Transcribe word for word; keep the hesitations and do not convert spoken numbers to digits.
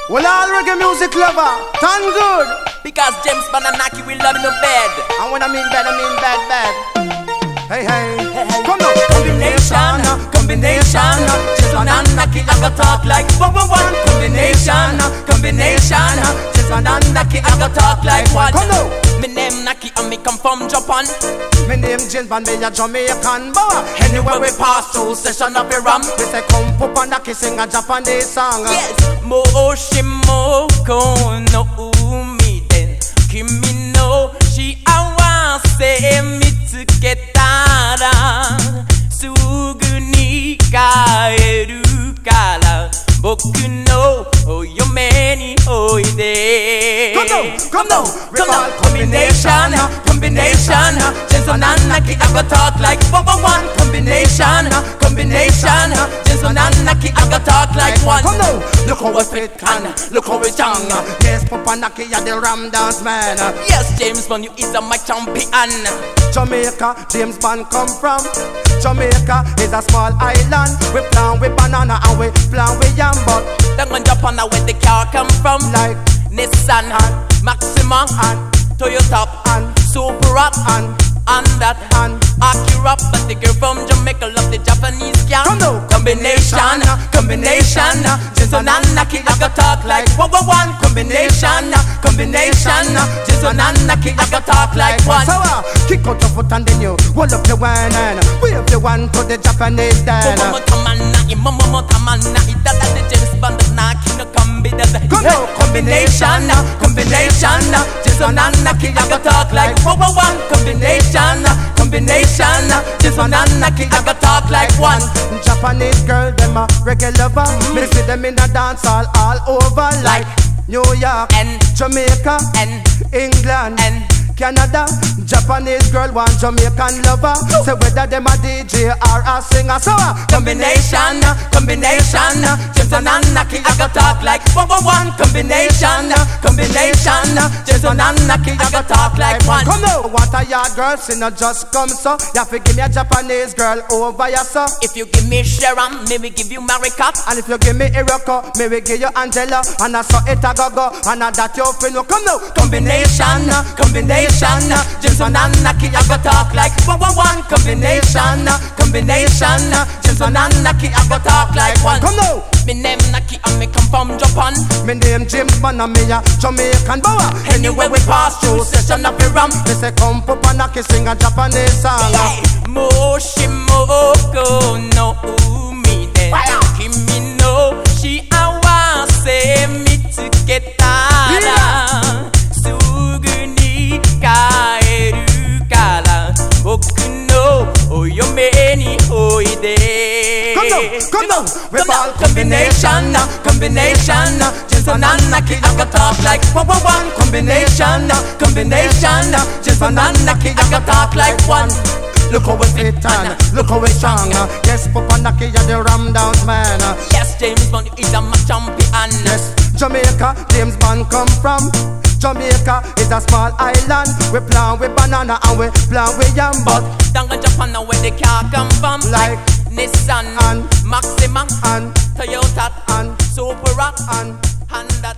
Well, all reggae music lover, turn good. Because James Bananaki will love in the bed. And when I mean bad, I mean bad, bad. Hey, hey, hey, hey. Come on. Combination, combination. James Bananaki, I go talk like one, one, one. Combination, combination. James Bananaki, I go talk like one. Come on. My name Naki and me come from Japan. My name James Ban, me a Jamaican boy. Anywhere we pass through, session of the ram. We say come pop and Naki sing a Japanese song. Yes, Moshimoko no umi Kimi no shi awase mitsuketara Sugu ni kaeru kara Boku no oyome ni oide. Come on, come on, come on. Combination, combination. James Bananaki, I go talk like one, one, one. Combination, combination. James Bananaki, I go talk like one. Come on, look how we fit can, look how we strong. Yes, Papa Naki, you're the ram dance man. Yes, James Bond, you is a my champion. Jamaica, James Bond come from. Jamaica is a small island. We plant with banana and we plant with yam, but then when Japan where the car come from, like Nissan and Maxima and Toyota and Super Rock and and that and Acura. But the girl from Jamaica love the Japanese car. Combination, combination. James Bananaki, I go talk like one, one, one. Combination, combination. James Bananaki, I go talk like one. So uh, kick out your foot and then you hold up your wine and wave the one to the Japanese dance. Momo tamana, momo tamana, ita da the James Bananaki no combi da. Combination, combination. James Bananaki, I go talk like one, one, one. Combination, combination. James Bananaki, I go talk like one. Japanese girl, them a reggae lover. Mm-hmm. Me see them in a dance all, all over like New York and Jamaica and England and Canada. Japanese girl want Jamaican lover. Say so whether them a D J or a singer. So uh, combination, combination. James Bananaki, I go talk like one, one, one. Combination, combination. James Bananaki, I go talk like one. Come now, what a yard girl, she not just come so. You have to give me a Japanese girl over ya so. If you give me Sharon, maybe give you Marika. And if you give me Iroko, maybe give you Angela. And I saw it a go go, and I that you feel no. Come now, combination, combination. James Bananaki, I go talk like one, one, one. Combination, combination. James Bananaki, I go talk like one. Come now. Me name Naki and me come from Japan. Me name James Ban and me a Jamaican boy. Anywhere we pass through, session of the ram. Me say come Papa Naki sing a Japanese song. Moshimoko no umi de Kimi no shi awase mitsuketara Sugu ni kaeru kara Boku no oyome ni oide. Come down, come down. We ball combination, combination. James Bananaki, I go talk like one, one, one. Combination, combination. James Bananaki, I go talk like one. Look how we fit and look how we strong. Yes, Papa Naki, you're the ram dance man. Yes, James Bond is a my champion. Yes, Jamaica, James Bond come from. Jamaica is a small island. We plant with banana and we plant with yam. But down in Japan where the car come from, like Nissan and Maxima and Toyota and Super Rock and and that.